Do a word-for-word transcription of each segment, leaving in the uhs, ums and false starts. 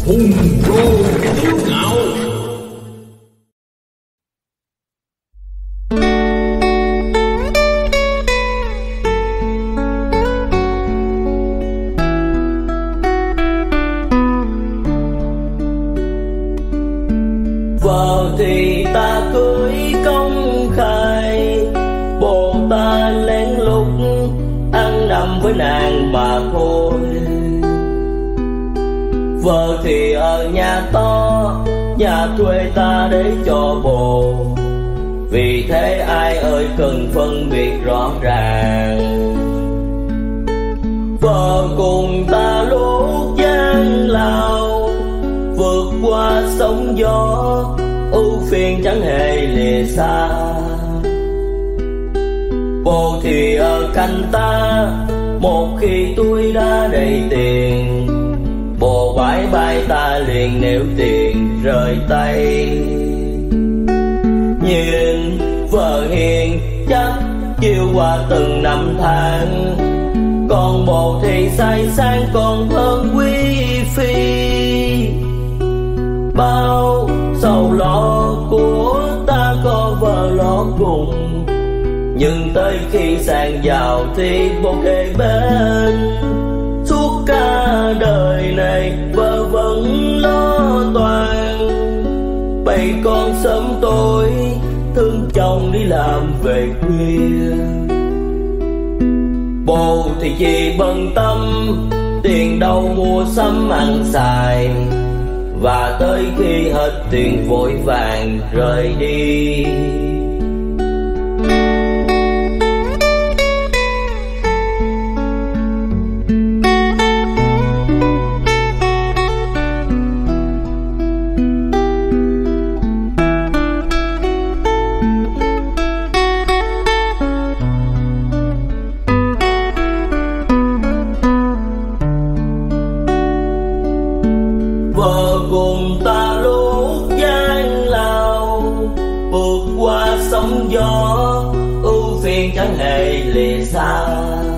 hùng rô kiêu ngạo. Vợ thì ta cưới công khai, bồ ta lén lút ăn nằm với nàng mà thôi. Vợ thì ở nhà to, nhà thuê ta để cho bồ, vì thế ai ơi cần phân biệt rõ ràng. Vợ cùng ta lút gian lao, vượt qua sóng gió, ưu phiền chẳng hề lìa xa. Bồ thì ở cạnh ta, một khi tôi đã đầy tiền, bồ bãi bay ta liền nẻo tiền rời tay. Nhìn vợ hiền chắc chiều qua từng năm tháng, còn bồ thì say sang còn hơn quý phi. Bao sầu lo của ta có vợ lo cùng, nhưng tới khi sang giàu thì bồ kề bên. Suốt cả đời này vợ vẫn lo toan, bầy con sớm tối thương chồng đi làm về khuya. Bồ thì chỉ bận tâm tiền đâu mua sắm ăn xài, và tới khi hết tiền vội vàng rời đi. Vợ cùng ta lút gian lao, vượt qua sóng gió, ưu phiền chẳng hề lìa xa.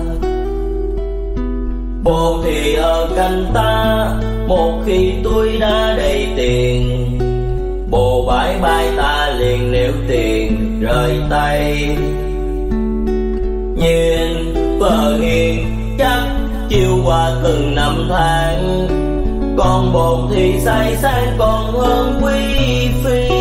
Bồ thì ở cạnh ta, một khi tôi đã đầy tiền, bồ bãi bay ta liền nẻo tiền rời tay. Nhìn vợ hiền chắc chiều qua từng năm tháng, còn bồ thì say sang còn hơn quý phi.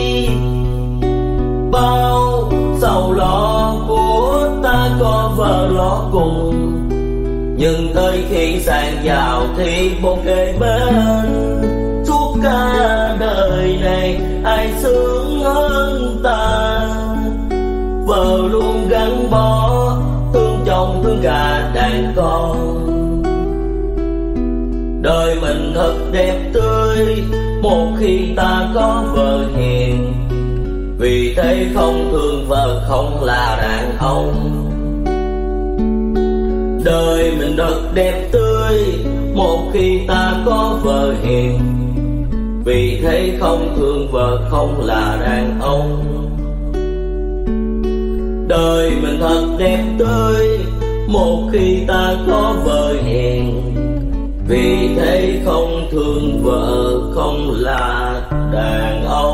Bao sầu lo của ta có vợ lo cùng, nhưng tới khi sang giàu thì bồ kề bên. Suốt cả đời này ai sướng hơn ta, vợ luôn gắn bó thương chồng thương cả đàn con. Đời mình thật đẹp tươi một khi ta có vợ hiền, vì thế không thương vợ không là đàn ông. Đời mình thật đẹp tươi một khi ta có vợ hiền, vì thế không thương vợ không là đàn ông. Đời mình thật đẹp tươi một khi ta có vợ hiền, vì thế không thương vợ không là đàn ông.